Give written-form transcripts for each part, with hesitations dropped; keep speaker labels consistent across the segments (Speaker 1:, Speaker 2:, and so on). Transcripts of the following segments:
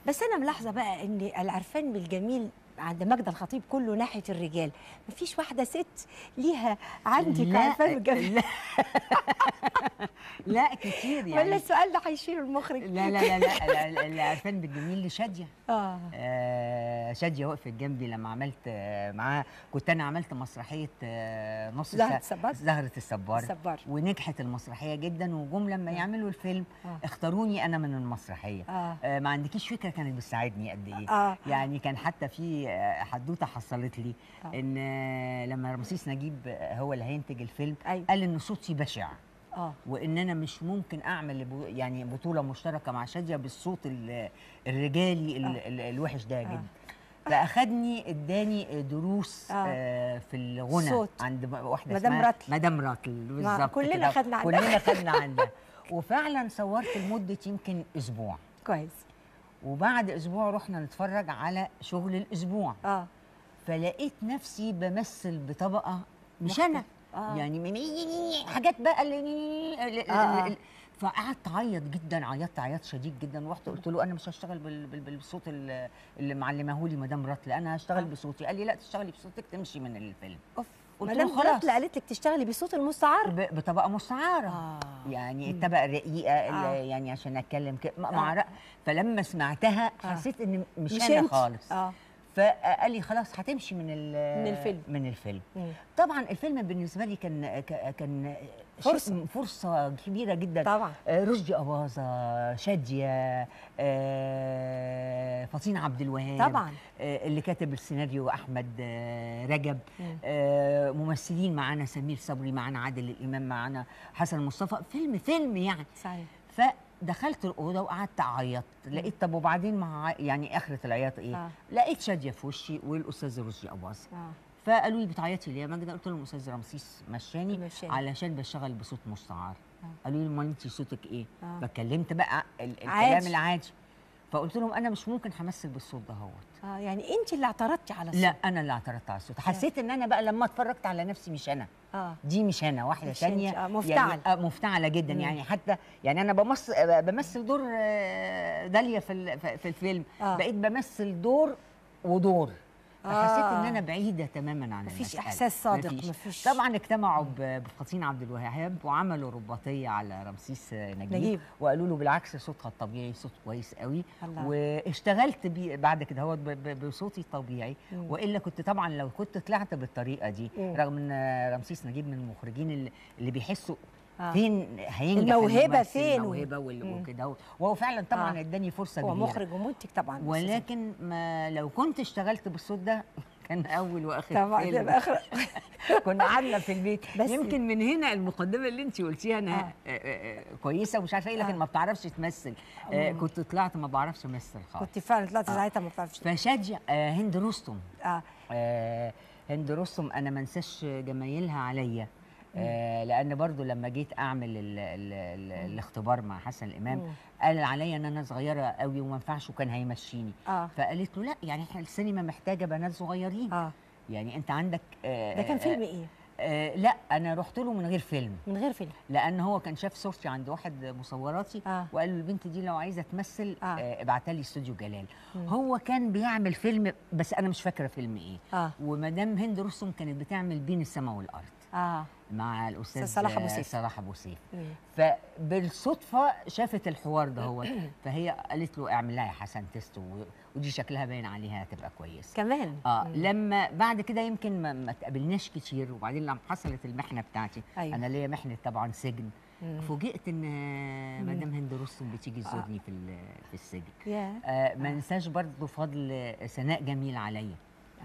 Speaker 1: بس انا ملاحظه بقى ان العرفان بالجميل عند ماجدة الخطيب كله ناحيه الرجال، مفيش واحده ست ليها عندك
Speaker 2: لا
Speaker 1: عرفان بالجميل.
Speaker 2: لا لا كتير يعني.
Speaker 1: ولا السؤال ده هيشيله المخرج؟
Speaker 2: لا العرفان بالجميل لشاديه. شاديه وقفت جنبي لما عملت معاها، كنت انا عملت مسرحيه نص
Speaker 1: زهرة الصبار.
Speaker 2: زهرة الصبار ونجحت المسرحيه جدا، وجم لما يعملوا الفيلم اختاروني انا من المسرحيه. ما عندكيش فكره كانت بتساعدني قد ايه. يعني كان حتى في حدوته حصلت لي ان لما رمسيس نجيب هو اللي هينتج الفيلم قال ان صوتي بشع، وان انا مش ممكن اعمل يعني بطوله مشتركه مع شاديه بالصوت الرجالي الوحش ده جدا. فاخدني اداني دروس في الغنى
Speaker 1: صوت
Speaker 2: عند واحده
Speaker 1: مدام
Speaker 2: اسمها
Speaker 1: راتل.
Speaker 2: مدام راتل بالظبط.
Speaker 1: كلنا خدنا عندها.
Speaker 2: كلنا خدنا عندها. وفعلا صورت لمده يمكن اسبوع.
Speaker 1: كويس. وبعد
Speaker 2: اسبوع رحنا نتفرج على شغل الاسبوع. فلقيت نفسي بمثل بطبقه مش انا. يعني حاجات بقى فقعدت اعيط جدا، عيطت شديد جدا، ورحت قلت له انا مش هشتغل بالصوت اللي معلمه لي مدام راتل، انا هشتغل بصوتي. قال لي لا تشتغلي بصوتك تمشي من الفيلم.
Speaker 1: مدام راتل قالت لك تشتغلي بصوت المستعار؟
Speaker 2: بطبقه مستعاره. يعني الطبقه الرقيقه يعني عشان اتكلم كده فلما سمعتها حسيت ان مش انا خالص. فقال لي خلاص هتمشي من الفيلم. طبعا الفيلم بالنسبه لي كان فرصه كبيره جدا.
Speaker 1: طبعا
Speaker 2: رشدي أباظة، شاديه، فطين عبد الوهاب
Speaker 1: طبعا
Speaker 2: اللي كاتب السيناريو احمد رجب، ممثلين معانا سمير صبري، معانا عادل الامام، معانا حسن مصطفى. فيلم يعني
Speaker 1: صحيح.
Speaker 2: دخلت الاوضه وقعدت اعيط. لقيت طب وبعدين يعني اخره العياط ايه؟ لقيت شاديه في وشي والاستاذ رشدي أباظة. فقالوا لي بتعيطي ليه يا ماجده؟ قلت لهم الاستاذ رمسيس مشاني علشان بشتغل بصوت مستعار. قالوا لي امال انت صوتك ايه؟ فكلمت بقى الكلام العادي. فقلت لهم انا مش ممكن همثل بالصوت ده هوت.
Speaker 1: يعني انت اللي اعترضتي على الصوت؟
Speaker 2: لا انا اللي اعترضت على الصوت. حسيت ان انا بقى لما اتفرجت على نفسي مش انا. دي مش انا، واحده ثانيه
Speaker 1: مفتعل.
Speaker 2: يعني مفتعله جدا. يعني حتى يعني انا بمثل دور داليا في الفيلم. بقيت بمثل دور ودور. فحسيت ان انا بعيده تماما عن
Speaker 1: مفيش احساس صادق.
Speaker 2: مفيش. طبعا اجتمعوا بفطين عبد الوهاب وعملوا رباطيه على رمسيس نجيب وقالوا له بالعكس صوتها الطبيعي صوت كويس قوي. واشتغلت بعد كده هو بصوتي الطبيعي. والا كنت طبعا لو كنت طلعت بالطريقه دي رغم ان رمسيس نجيب من المخرجين اللي بيحسوا فين هينجح
Speaker 1: الموهبه، فين
Speaker 2: الموهبه وكده. وهو فعلا طبعا اداني فرصه كبيره.
Speaker 1: هو مخرج ومنتج طبعا.
Speaker 2: ولكن ما لو كنت اشتغلت بالصوت ده كان اول واخر
Speaker 1: طبعا
Speaker 2: كنا قعدنا في البيت. يمكن من هنا المقدمه اللي انت قلتيها انا كويسه ومش عارفه ايه، لكن ما بتعرفش تمثل. كنت طلعت ما بعرفش امثل خالص.
Speaker 1: كنت فعلا طلعت ساعتها ما بتعرفش.
Speaker 2: فشاديه هند رستم. هند رستم انا ما انساش جمايلها عليا. لان برضو لما جيت اعمل الاختبار مع حسن الامام قال عليا ان انا صغيره قوي وما ينفعش وكان هيمشيني. فقالت له لا يعني احنا السينما محتاجه بنات صغيرين. يعني انت عندك
Speaker 1: ده كان فيلم ايه؟
Speaker 2: لا انا رحت له من غير فيلم.
Speaker 1: من غير فيلم
Speaker 2: لان هو كان شاف صورتي عند واحد مصوراتي وقال له البنت دي لو عايزه تمثل ابعتها لي استوديو جلال. هو كان بيعمل فيلم بس انا مش فاكره فيلم ايه. ومدام هند رستم كانت بتعمل بين السماء والارض مع الاستاذ صلاح ابو سيف. فبالصدفه شافت الحوار ده هو فهي قالت له اعمل لها يا حسن تيست ودي شكلها باين عليها هتبقى كويس
Speaker 1: كمان.
Speaker 2: لما بعد كده يمكن ما تقابلناش كتير. وبعدين لما حصلت المحنه بتاعتي انا ليا محنه طبعا سجن. فوجئت ان مدام هند رستم بتيجي تزورني في السجن. ما انساش برضه فضل سناء جميل عليا.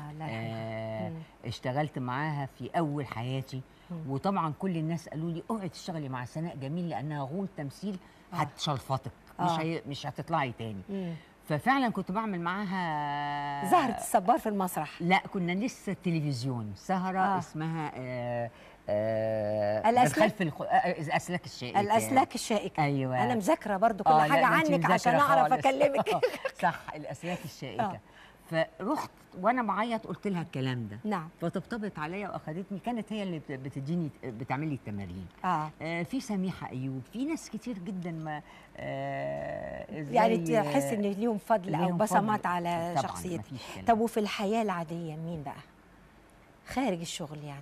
Speaker 2: اشتغلت معاها في اول حياتي. وطبعا كل الناس قالوا لي اوعي تشتغلي مع سناء جميل لانها غول تمثيل هتشلفطك مش هتطلعي تاني. ففعلا كنت بعمل معاها
Speaker 1: زهرة الصبار في المسرح.
Speaker 2: لا كنا لسه التلفزيون سهره اسمها الاسلاك الشائكه.
Speaker 1: الاسلاك الشائكه.
Speaker 2: ايوه
Speaker 1: انا مذاكره برضو كل حاجه عنك عشان اعرف اكلمك.
Speaker 2: صح الاسلاك الشائكه. فرحت وانا بعيط قلت لها الكلام ده.
Speaker 1: نعم.
Speaker 2: فطبطبت عليا واخدتني، كانت هي اللي بتديني بتعمل لي التمارين. في سميحه ايوب، في ناس كتير جدا ما
Speaker 1: يعني تحس ان ليهم فضل او بصمات على شخصيتك. طب وفي الحياه العاديه مين بقى خارج الشغل؟ يعني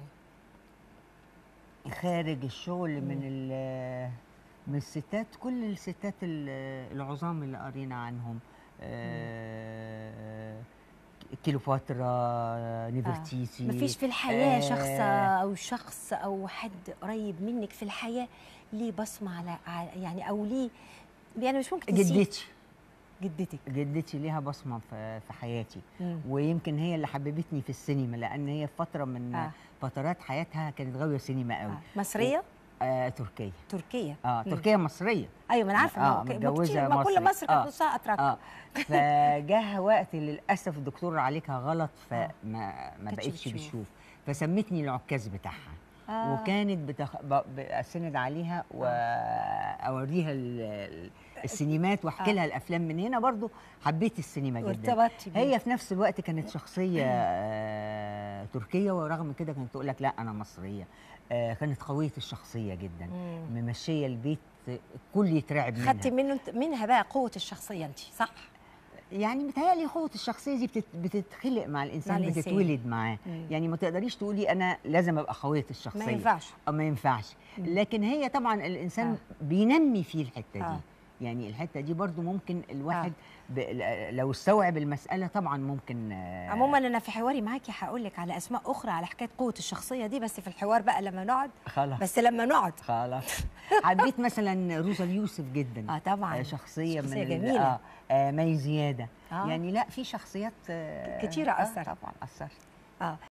Speaker 2: خارج الشغل من الستات، كل الستات العظام اللي قرينا عنهم، كليوباترا، نفرتيتي.
Speaker 1: مفيش في الحياه شخص او حد قريب منك في الحياه ليه بصمه على يعني او ليه يعني مش ممكن تنسيه؟ جدتي ليها بصمه في حياتي. ويمكن هي اللي حببتني في السينما، لان هي في فتره من فترات حياتها كانت غاويه سينما قوي. مصريه؟
Speaker 2: تركيه.
Speaker 1: تركيه
Speaker 2: مصريه.
Speaker 1: ايوه ما انا عارفه.
Speaker 2: متجوزه
Speaker 1: ما كل مصر كانت نصها اتراك.
Speaker 2: فجاه وقت للاسف الدكتور عليها غلط، فما بقتش بتشوف، فسمتني العكاز بتاعها. وكانت اسند عليها واوريها السينمات واحكي لها الافلام. من هنا برضو حبيت السينما جدا. هي في نفس الوقت كانت شخصيه تركيه، ورغم كده كانت تقول لك لا انا مصريه. كانت قويه الشخصيه جدا، ممشيه البيت الكل يترعب منها.
Speaker 1: خدتي منها بقى قوه الشخصيه انت، صح؟
Speaker 2: يعني متهيألي قوة الشخصية دي بتتخلق مع الإنسان، بتتولد معاه. يعني ما تقدريش تقولي أنا لازم أبقى قوية الشخصية،
Speaker 1: ما ينفعش.
Speaker 2: ما ينفعش. لكن هي طبعا الإنسان بينمي فيه الحتة دي. يعني الحتة دي برضو ممكن الواحد لو استوعب المسألة طبعا ممكن.
Speaker 1: عموما أنا في حواري معاكي هقول لك على أسماء أخرى على حكاية قوة الشخصية دي، بس في الحوار بقى لما نقعد.
Speaker 2: خلاص.
Speaker 1: بس لما نقعد.
Speaker 2: خلاص. حبيت مثلا روزا اليوسف جدا.
Speaker 1: طبعا.
Speaker 2: شخصية من
Speaker 1: جميلة.
Speaker 2: مي زيادة. يعني لا، في شخصيات
Speaker 1: كتيرة أثرت.
Speaker 2: طبعا أثرت.